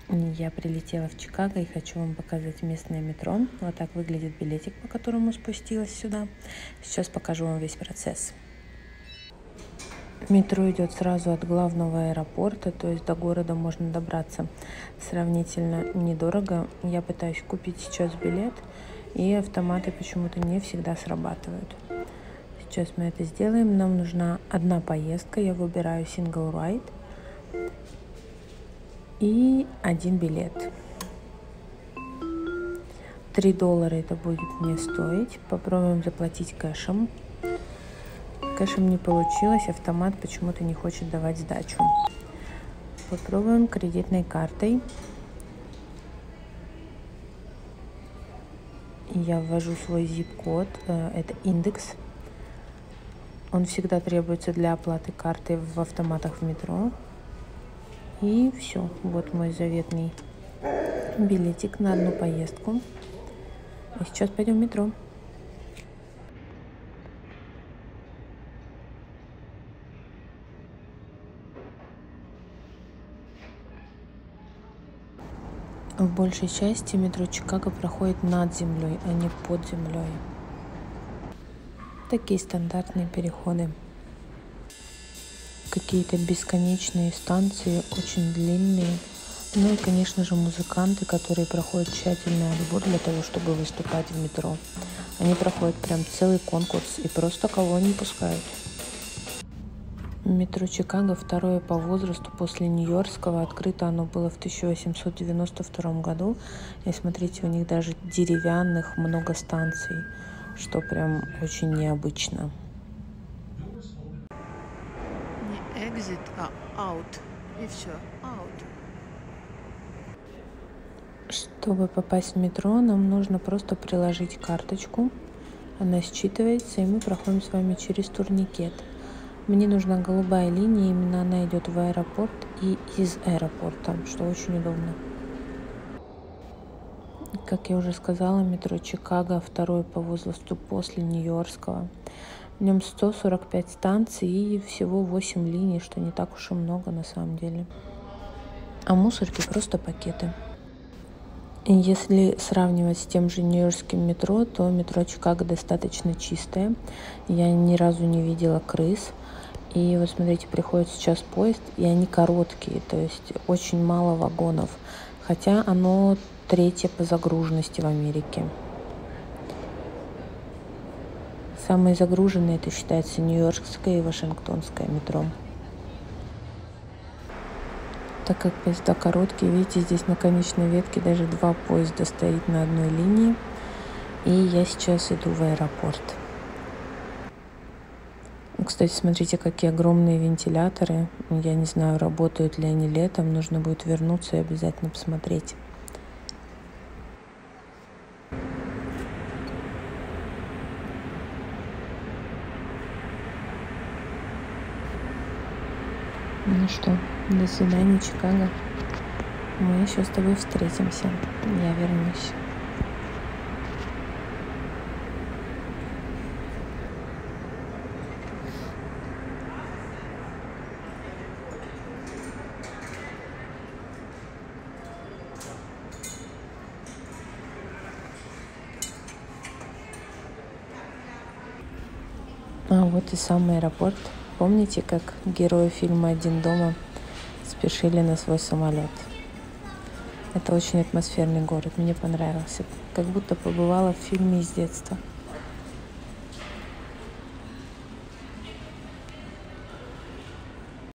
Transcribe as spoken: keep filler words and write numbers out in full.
Я прилетела в Чикаго и хочу вам показать местное метро. Вот так выглядит билетик, по которому спустилась сюда. Сейчас покажу вам весь процесс. Метро идет сразу от главного аэропорта, то есть до города можно добраться сравнительно недорого. Я пытаюсь купить сейчас билет, и автоматы почему-то не всегда срабатывают. Сейчас мы это сделаем. Нам нужна одна поездка. Я выбираю single ride и один билет. три доллара это будет мне стоить. Попробуем заплатить кэшем. Кэшем не получилось, автомат почему-то не хочет давать сдачу. Попробуем кредитной картой. Я ввожу свой зип-код, это индекс. Он всегда требуется для оплаты карты в автоматах в метро. И все, вот мой заветный билетик на одну поездку. И сейчас пойдем в метро. В большей части метро Чикаго проходит над землей, а не под землей. Такие стандартные переходы. Какие-то бесконечные станции, очень длинные. Ну и, конечно же, музыканты, которые проходят тщательный отбор для того, чтобы выступать в метро. Они проходят прям целый конкурс и просто кого не пускают. Метро Чикаго второе по возрасту после Нью-Йоркского. Открыто оно было в тысяча восемьсот девяносто втором году. И смотрите, у них даже деревянных много станций, что прям очень необычно. Не exit, а out. И все, out. Чтобы попасть в метро, нам нужно просто приложить карточку. Она считывается, и мы проходим с вами через турникет. Мне нужна голубая линия, именно она идет в аэропорт и из аэропорта, что очень удобно. Как я уже сказала, метро Чикаго второе по возрасту после Нью-Йоркского. В нем сто сорок пять станций и всего восемь линий, что не так уж и много на самом деле. А мусорки просто пакеты. Если сравнивать с тем же нью-йоркским метро, то метро Чикаго достаточно чистое. Я ни разу не видела крыс. И вот смотрите, приходит сейчас поезд, и они короткие, то есть очень мало вагонов. Хотя оно третье по загруженности в Америке. Самые загруженные это считается нью-йоркское и вашингтонское метро. Так как поезда короткие, видите, здесь на конечной ветке даже два поезда стоит на одной линии. И я сейчас иду в аэропорт. Кстати, смотрите, какие огромные вентиляторы. Я не знаю, работают ли они летом. Нужно будет вернуться и обязательно посмотреть. Ну что, до свидания, Чикаго. Мы еще с тобой встретимся. Я вернусь. А вот и сам аэропорт. Помните, как герои фильма «Один дома» спешили на свой самолет? Это очень атмосферный город, мне понравился. Как будто побывала в фильме из детства.